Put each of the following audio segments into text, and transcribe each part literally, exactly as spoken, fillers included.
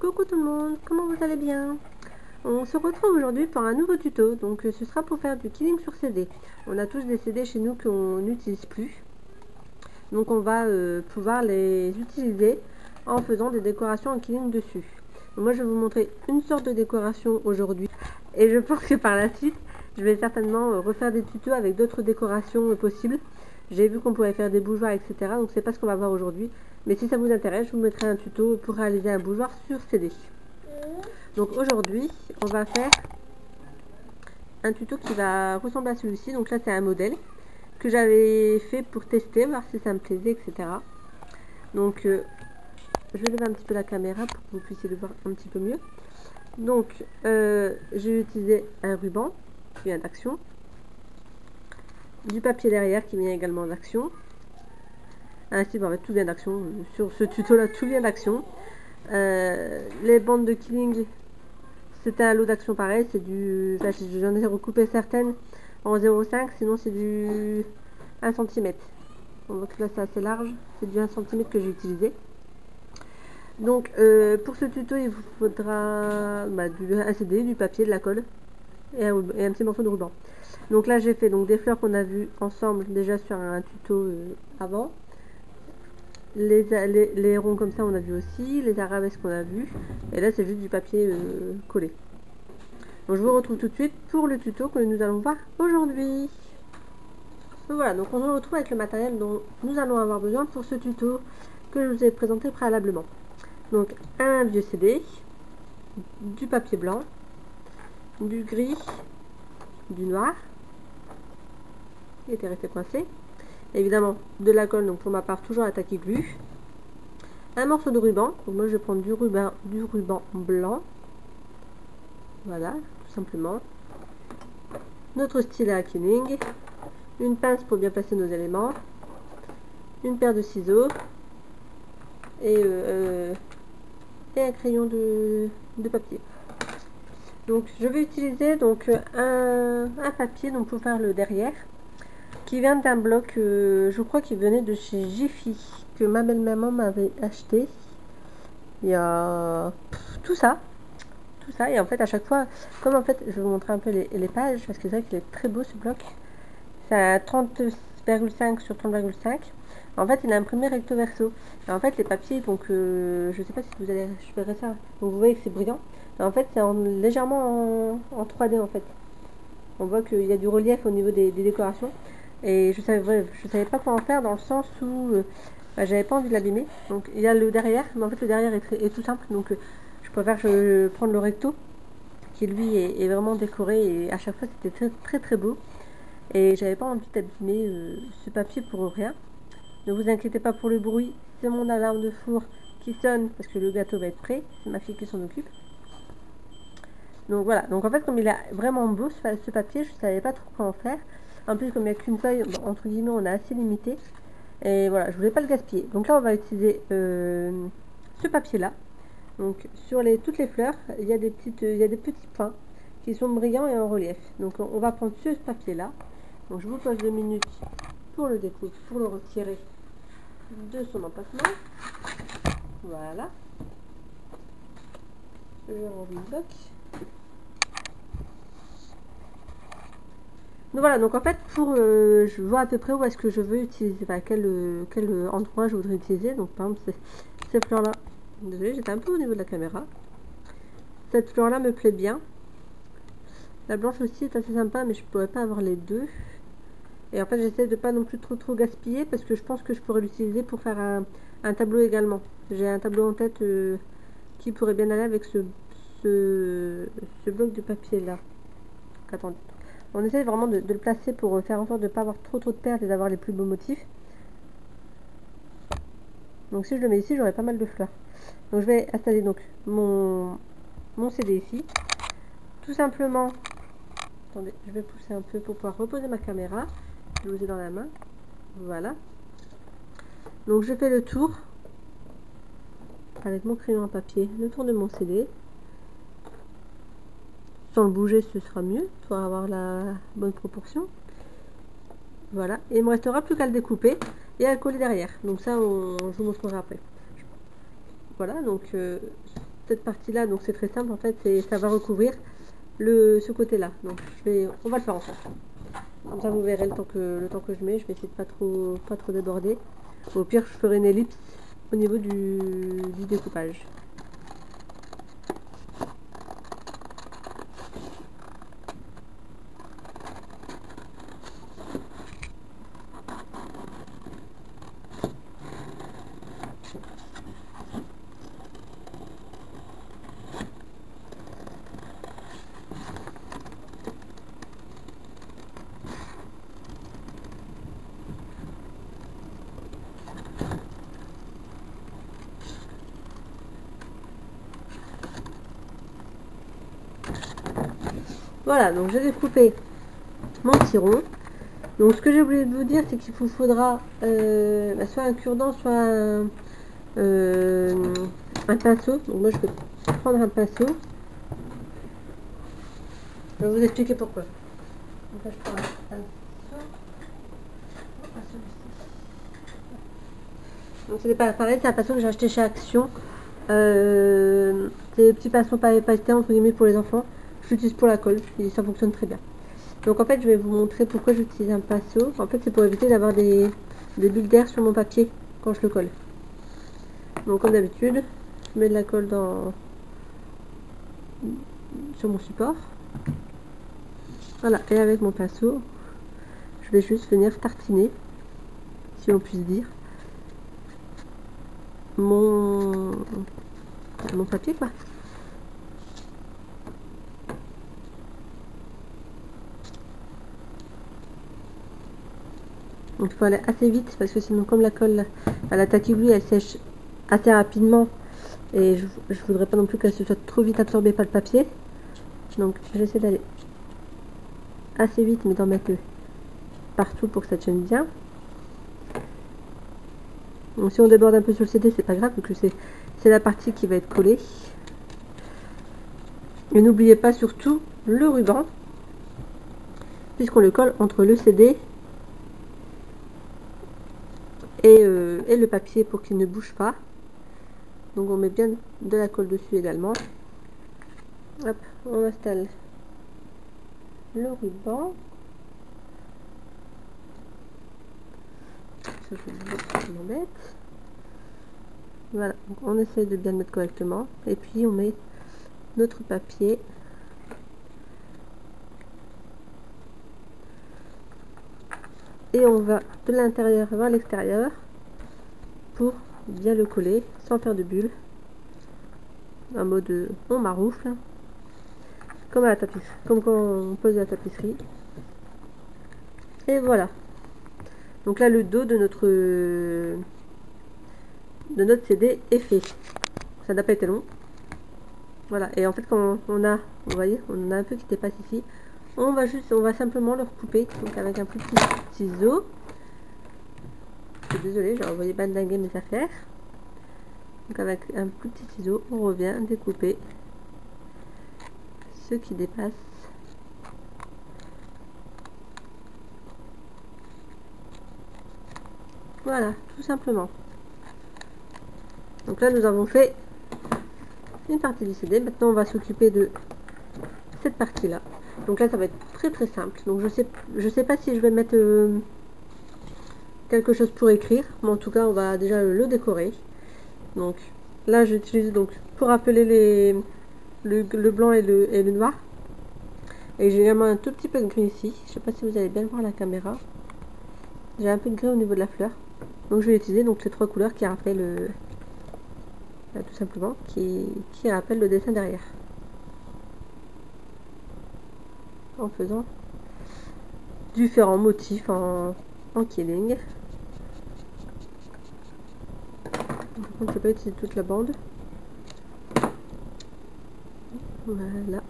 Coucou tout le monde, comment vous allez bien? On se retrouve aujourd'hui pour un nouveau tuto, donc ce sera pour faire du killing sur C D. On a tous des C D chez nous qu'on n'utilise plus, donc on va euh, pouvoir les utiliser en faisant des décorations en killing dessus. Donc moi je vais vous montrer une sorte de décoration aujourd'hui, et je pense que par la suite, je vais certainement euh, refaire des tutos avec d'autres décorations euh, possibles. J'ai vu qu'on pouvait faire des bougeoirs, et cetera. Donc c'est pas ce qu'on va voir aujourd'hui. Mais si ça vous intéresse, je vous mettrai un tuto pour réaliser un bougeoir sur C D. Donc aujourd'hui, on va faire un tuto qui va ressembler à celui-ci. Donc là, c'est un modèle que j'avais fait pour tester, voir si ça me plaisait, et cetera. Donc euh, je vais lever un petit peu la caméra pour que vous puissiez le voir un petit peu mieux. Donc euh, j'ai utilisé un ruban qui vient d'action, du papier derrière qui vient également d'action. Ainsi, bon, en fait, tout vient d'action. Sur ce tuto là, tout vient d'action. Euh, les bandes de killing, c'était un lot d'action pareil. C'est du, enfin, j'en ai recoupé certaines en zéro virgule cinq, sinon c'est du un centimètre. On voit que là c'est assez large, c'est du un centimètre que j'ai utilisé. Donc euh, pour ce tuto, il vous faudra bah, du un C D, du papier, de la colle et un, et un petit morceau de ruban. Donc là j'ai fait donc des fleurs qu'on a vues ensemble déjà sur un tuto euh, avant. Les, les, les ronds comme ça on a vu aussi, les arabesques qu'on a vu, et là c'est juste du papier euh, collé. Donc je vous retrouve tout de suite pour le tuto que nous allons voir aujourd'hui. Voilà, donc on se retrouve avec le matériel dont nous allons avoir besoin pour ce tuto que je vous ai présenté préalablement. Donc un vieux C D, du papier blanc, du gris, du noir, il était resté coincé, évidemment de la colle, donc pour ma part toujours à tacky glue, un morceau de ruban, donc moi je vais prendre du ruban, du ruban blanc, voilà, tout simplement, notre stylet à killing, une pince pour bien placer nos éléments, une paire de ciseaux et, euh, et un crayon de, de papier. Donc je vais utiliser donc un, un papier donc pour faire le derrière, qui vient d'un bloc, euh, je crois qu'il venait de chez Jiffy, que ma belle-maman m'avait acheté. Il y a pff, tout ça, tout ça, et en fait à chaque fois, comme en fait, je vais vous montrer un peu les, les pages, parce que c'est vrai qu'il est très beau ce bloc. C'est un trente virgule cinq sur trente virgule cinq. En fait, il a imprimé recto verso. Et en fait, les papiers, donc euh, je sais pas si vous allez récupérer ça, donc vous voyez que c'est brillant. Et en fait, c'est légèrement en, en trois D en fait. On voit qu'il y a du relief au niveau des, des décorations. Et je savais, je savais pas quoi en faire dans le sens où euh, bah, j'avais pas envie de l'abîmer. Donc il y a le derrière, mais en fait le derrière est, très, est tout simple. Donc euh, je préfère je, prendre le recto, qui lui est, est vraiment décoré. Et à chaque fois c'était très très très beau. Et j'avais pas envie d'abîmer euh, ce papier pour rien. Ne vous inquiétez pas pour le bruit, c'est mon alarme de four qui sonne parce que le gâteau va être prêt. C'est ma fille qui s'en occupe. Donc voilà, donc en fait comme il est vraiment beau ce, ce papier, je savais pas trop quoi en faire. En plus comme il n'y a qu'une feuille, bon, entre guillemets on a assez limité. Et voilà, je voulais pas le gaspiller. Donc là on va utiliser euh, ce papier là. Donc sur les, toutes les fleurs, il y a des petites, il y a des petits points qui sont brillants et en relief. Donc on, on va prendre ce papier là. Donc je vous pose deux minutes pour le découper, pour le retirer de son empattement. Voilà. Je range le bloc. Donc voilà, donc en fait, pour euh, je vois à peu près où est-ce que je veux utiliser, enfin, quel, euh, quel euh, endroit je voudrais utiliser. Donc par exemple, ces fleurs-là, désolée, j'étais un peu au niveau de la caméra. Cette fleur-là me plaît bien. La blanche aussi est assez sympa, mais je pourrais pas avoir les deux. Et en fait, j'essaie de pas non plus trop trop gaspiller parce que je pense que je pourrais l'utiliser pour faire un, un tableau également. J'ai un tableau en tête euh, qui pourrait bien aller avec ce, ce, ce bloc de papier là. Donc, attendez. On essaie vraiment de, de le placer pour faire en sorte de ne pas avoir trop trop de pertes et d'avoir les plus beaux motifs. Donc si je le mets ici, j'aurai pas mal de fleurs. Donc je vais installer donc mon, mon C D ici. Tout simplement, attendez, je vais pousser un peu pour pouvoir reposer ma caméra. Je vous ai dans la main. Voilà. Donc je fais le tour avec mon crayon à papier, le tour de mon C D. Sans le bouger, ce sera mieux pour avoir la bonne proportion. Voilà, et il me restera plus qu'à le découper et à le coller derrière. Donc ça, on, je vous montrerai après. Voilà, donc euh, cette partie là, donc c'est très simple en fait, c'est ça va recouvrir le ce côté là. Donc je vais, on va le faire ensemble. Comme ça vous verrez le temps que le temps que je mets. Je vais essayer de pas trop pas trop déborder. Au pire je ferai une ellipse au niveau du, du découpage. Voilà, donc j'ai découpé mon petit rond. Donc ce que j'ai oublié de vous dire, c'est qu'il vous faudra euh, bah, soit un cure-dent, soit un, euh, un pinceau. Donc moi je vais prendre un pinceau. Je vais vous expliquer pourquoi. Donc là, je prends un pinceau. Donc c'est pas pareil, c'est un pinceau que j'ai acheté chez Action. Euh, c'est des petits pinceaux pailletés entre guillemets pour les enfants. Je l'utilise pour la colle et ça fonctionne très bien. Donc en fait je vais vous montrer pourquoi j'utilise un pinceau. En fait c'est pour éviter d'avoir des, des bulles d'air sur mon papier quand je le colle. Donc comme d'habitude, je mets de la colle dans sur mon support. Voilà, et avec mon pinceau, je vais juste venir tartiner, si on puisse dire, mon, mon papier quoi. Donc il faut aller assez vite parce que sinon comme la colle, enfin, la tacky glue elle sèche assez rapidement et je, je voudrais pas non plus qu'elle se soit trop vite absorbée par le papier. Donc j'essaie d'aller assez vite mais d'en mettre partout pour que ça tienne bien. Donc si on déborde un peu sur le C D c'est pas grave vu que c'est la partie qui va être collée. Et n'oubliez pas surtout le ruban puisqu'on le colle entre le C D et, euh, et le papier pour qu'il ne bouge pas. Donc on met bien de la colle dessus également. Hop, on installe le ruban. Ça, je m'embête. Voilà, donc on essaye de bien le mettre correctement. Et puis on met notre papier. Et on va de l'intérieur vers l'extérieur pour bien le coller sans faire de bulles. En mode on maroufle. Comme à la tapisserie, comme quand on pose la tapisserie. Et voilà. Donc là le dos de notre de notre C D est fait. Ça n'a pas été long. Voilà. Et en fait quand on a, vous voyez, on a un peu qui dépasse ici. On va juste, on va simplement le recouper. Donc avec un plus petit ciseau. Je suis désolée, j'ai envoyé bandinguer mes affaires. Donc avec un plus petit ciseau, on revient découper ce qui dépasse. Voilà, tout simplement. Donc là, nous avons fait une partie du C D. Maintenant, on va s'occuper de cette partie-là. Donc là, ça va être très très simple. Donc je sais, je sais pas si je vais mettre euh, quelque chose pour écrire, mais en tout cas, on va déjà le décorer. Donc là, j'utilise donc pour rappeler les le, le blanc et le, et le noir. Et j'ai également un tout petit peu de gris ici. Je sais pas si vous allez bien voir la caméra. J'ai un peu de gris au niveau de la fleur. Donc je vais utiliser donc ces trois couleurs qui rappellent euh, là, tout simplement qui, qui rappellent le dessin derrière. En faisant différents motifs en, en killing. Par contre, je ne peux pas utiliser toute la bande. Voilà.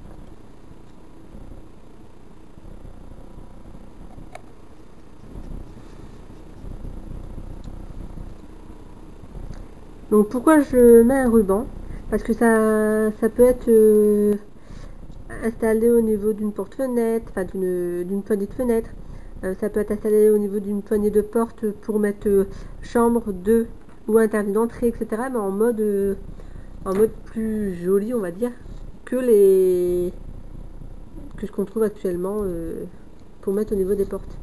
Donc pourquoi je mets un ruban? Parce que ça, ça peut être euh, installé au niveau d'une porte-fenêtre, enfin d'une poignée de fenêtre. Euh, ça peut être installé au niveau d'une poignée de porte pour mettre euh, chambre, deux ou interdit d'entrée, et cetera. Mais en mode, euh, en mode plus joli, on va dire, que les que ce qu'on trouve actuellement euh, pour mettre au niveau des portes.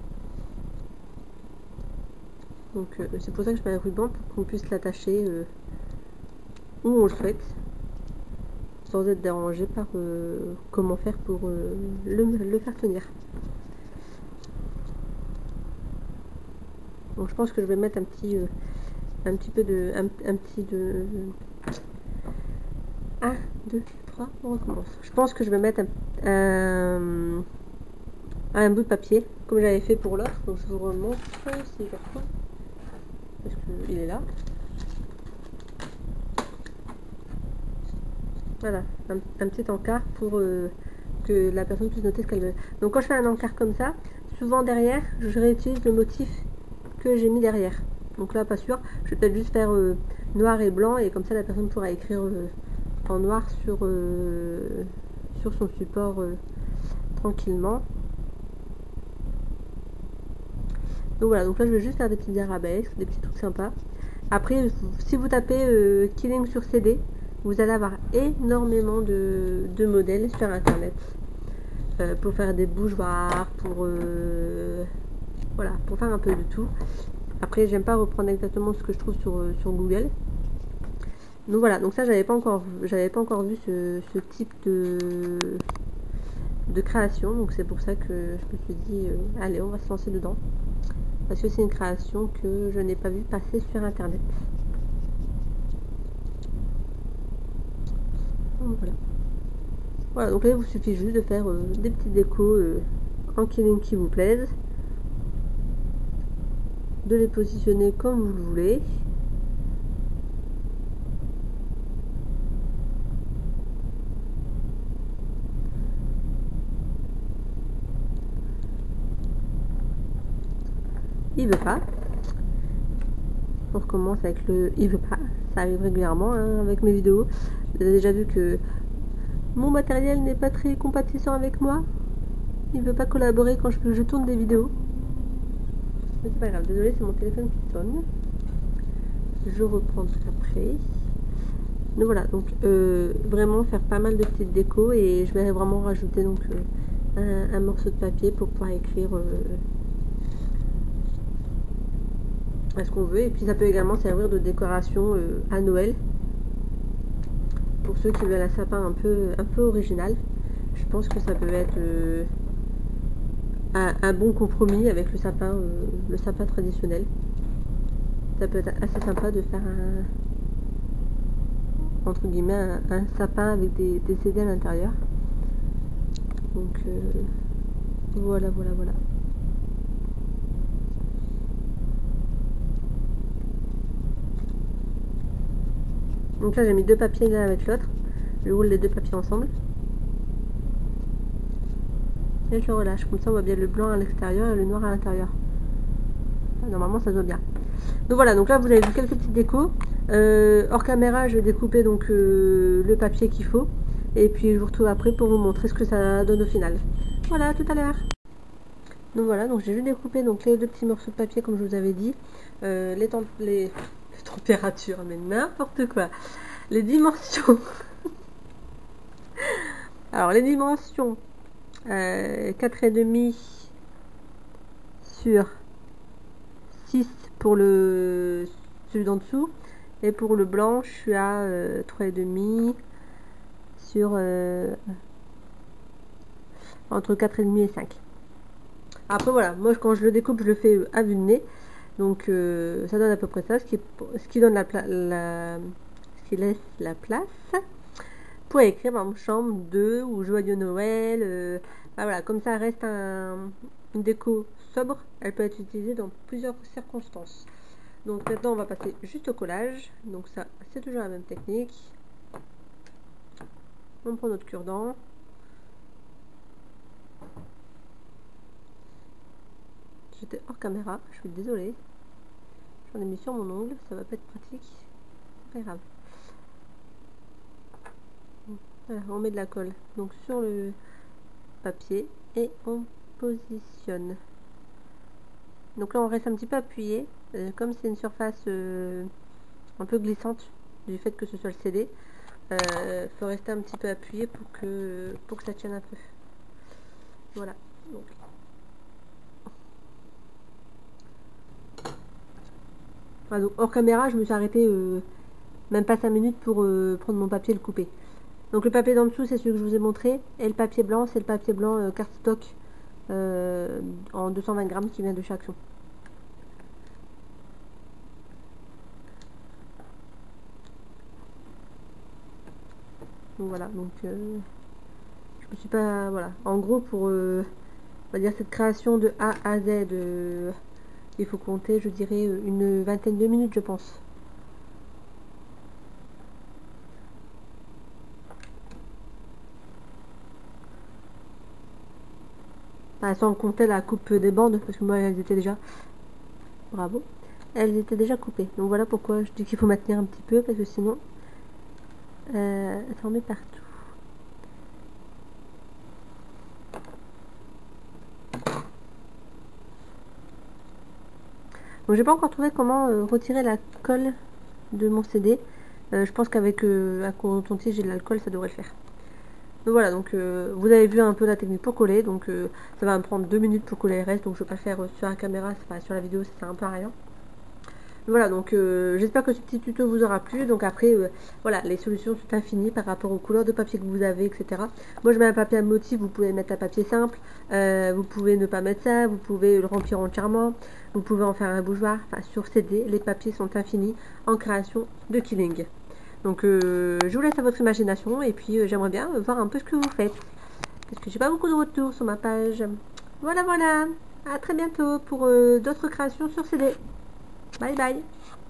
Donc euh, c'est pour ça que je mets un ruban pour qu'on puisse l'attacher euh, où on le souhaite, sans être dérangé par euh, comment faire pour euh, le, le faire tenir. Donc je pense que je vais mettre un petit euh, un petit peu de un, un petit de un, deux, trois, on recommence. Je pense que je vais mettre un, un, un bout de papier comme j'avais fait pour l'autre. Donc je vous remontre si je retrouve, parce qu'il est là. Voilà, un, un petit encart pour euh, que la personne puisse noter ce qu'elle veut. Donc quand je fais un encart comme ça, souvent derrière, je réutilise le motif que j'ai mis derrière. Donc là, pas sûr. Je vais peut-être juste faire euh, noir et blanc, et comme ça la personne pourra écrire euh, en noir sur, euh, sur son support euh, tranquillement. Donc voilà, donc là je vais juste faire des petits arabesques, des petits trucs sympas. Après, si vous tapez euh, Killing sur C D, vous allez avoir énormément de, de modèles sur internet euh, pour faire des bougeoirs, pour euh, voilà, pour faire un peu de tout. Après, j'aime pas reprendre exactement ce que je trouve sur, sur Google. Donc voilà, donc ça j'avais pas encore j'avais pas encore vu ce, ce type de, de création, donc c'est pour ça que je me suis dit euh, allez, on va se lancer dedans. Parce que c'est une création que je n'ai pas vu passer sur internet. Donc voilà. Voilà, donc là il vous suffit juste de faire euh, des petits décos euh, en Killing qui vous plaisent, de les positionner comme vous le voulez. Il veut pas. On recommence avec le il veut pas. Ça arrive régulièrement hein, avec mes vidéos. Vous avez déjà vu que mon matériel n'est pas très compatissant avec moi. Il veut pas collaborer quand je, je tourne des vidéos. Mais c'est pas grave, désolé, c'est mon téléphone qui sonne. Je reprends après. Donc voilà, donc euh, vraiment faire pas mal de petites décos, et je vais vraiment rajouter donc euh, un, un morceau de papier pour pouvoir écrire euh, ce qu'on veut. Et puis ça peut également servir de décoration euh, à Noël pour ceux qui veulent un sapin un peu, un peu original. Je pense que ça peut être euh, un, un bon compromis avec le sapin, euh, le sapin traditionnel. Ça peut être assez sympa de faire un, entre guillemets, un, un sapin avec des, des C D à l'intérieur. Donc euh, voilà, voilà, voilà. Donc là j'ai mis deux papiers l'un avec l'autre. Je roule les deux papiers ensemble. Et je le relâche. Comme ça on voit bien le blanc à l'extérieur et le noir à l'intérieur. Normalement ça se voit bien. Donc voilà, donc là vous avez vu quelques petites décos. Euh, hors caméra je vais découper donc euh, le papier qu'il faut. Et puis je vous retrouve après pour vous montrer ce que ça donne au final. Voilà, à tout à l'heure. Donc voilà, donc j'ai juste découpé donc les deux petits morceaux de papier comme je vous avais dit. Euh, les, temp les... les températures, mais n'importe quoi. Les dimensions. Alors les dimensions. Euh, quatre virgule cinq sur six pour le celui d'en dessous. Et pour le blanc, je suis à euh, trois virgule cinq sur euh, entre quatre virgule cinq et cinq. Après voilà, moi quand je le découpe, je le fais à vue de nez. Donc euh, ça donne à peu près ça, ce qui, ce qui donne la, la ce qui laisse la place pour écrire par exemple chambre deux ou joyeux Noël. Euh, bah voilà, comme ça reste un, une déco sobre, elle peut être utilisée dans plusieurs circonstances. Donc maintenant on va passer juste au collage. Donc ça c'est toujours la même technique. On prend notre cure-dent. J'étais hors caméra, je suis désolée. J'en ai mis sur mon ongle, ça va pas être pratique. C'est pas grave. Voilà, on met de la colle donc sur le papier et on positionne. Donc là on reste un petit peu appuyé, euh, comme c'est une surface euh, un peu glissante du fait que ce soit le C D. euh, faut rester un petit peu appuyé pour que, pour que ça tienne un peu. Voilà. Donc. Voilà, donc hors caméra, je me suis arrêtée euh, même pas cinq minutes pour euh, prendre mon papier et le couper. Donc le papier d'en dessous, c'est celui que je vous ai montré. Et le papier blanc, c'est le papier blanc euh, cardstock euh, en deux cent vingt grammes qui vient de chez Action. Donc voilà, donc euh, je me suis pas... Voilà. En gros, pour euh, on va dire cette création de A à Z, euh, il faut compter, je dirais, une vingtaine de minutes, je pense. Enfin, sans compter la coupe des bandes, parce que moi, elles étaient déjà... Bravo. Elles étaient déjà coupées. Donc voilà pourquoi je dis qu'il faut maintenir un petit peu, parce que sinon, euh, ça en met partout. Donc j'ai pas encore trouvé comment euh, retirer la colle de mon C D. Euh, je pense qu'avec euh, un coton-tige et de l'alcool, ça devrait le faire. Donc voilà, donc euh, vous avez vu un peu la technique pour coller. Donc euh, ça va me prendre deux minutes pour coller le reste. Donc je vais pas le faire euh, sur la caméra, pas sur la vidéo, ça sert un peu à rien. Voilà, donc euh, j'espère que ce petit tuto vous aura plu. Donc après, euh, voilà, les solutions sont infinies par rapport aux couleurs de papier que vous avez, et cetera. Moi, je mets un papier à motif, vous pouvez mettre un papier simple. Euh, vous pouvez ne pas mettre ça, vous pouvez le remplir entièrement. Vous pouvez en faire un bougeoir. Enfin, sur C D, les papiers sont infinis en création de Killing. Donc, euh, je vous laisse à votre imagination. Et puis, euh, j'aimerais bien voir un peu ce que vous faites. Parce que j'ai pas beaucoup de retours sur ma page. Voilà, voilà. À très bientôt pour euh, d'autres créations sur C D. Bye bye.